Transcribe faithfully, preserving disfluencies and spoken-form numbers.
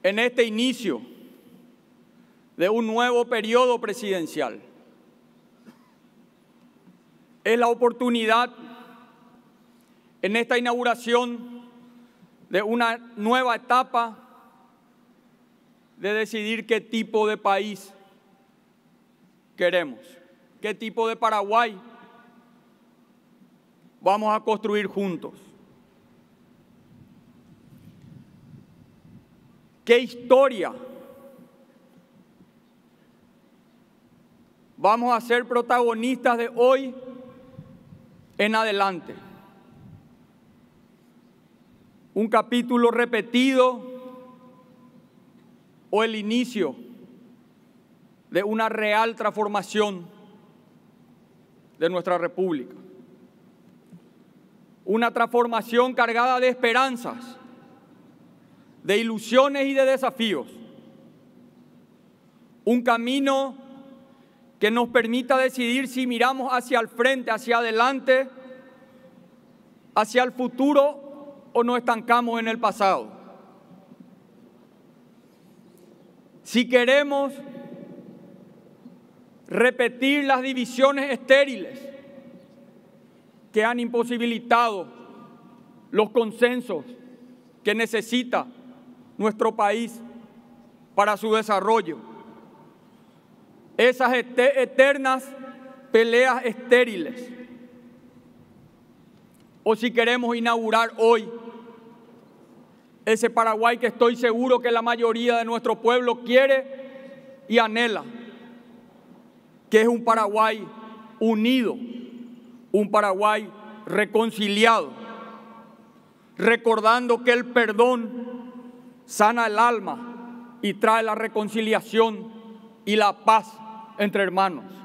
en este inicio de un nuevo periodo presidencial. Es la oportunidad en esta inauguración de una nueva etapa de decidir qué tipo de país queremos, qué tipo de Paraguay vamos a construir juntos. ¿Qué historia vamos a ser protagonistas de hoy en adelante? ¿Un capítulo repetido o el inicio de una real transformación de nuestra República? Una transformación cargada de esperanzas, de ilusiones y de desafíos. Un camino que nos permita decidir si miramos hacia el frente, hacia adelante, hacia el futuro o nos estancamos en el pasado. Si queremos repetir las divisiones estériles que han imposibilitado los consensos que necesita nuestro país para su desarrollo, esas eternas peleas estériles, o si queremos inaugurar hoy ese Paraguay que estoy seguro que la mayoría de nuestro pueblo quiere y anhela, que es un Paraguay unido, un Paraguay reconciliado, recordando que el perdón sana el alma y trae la reconciliación y la paz entre hermanos.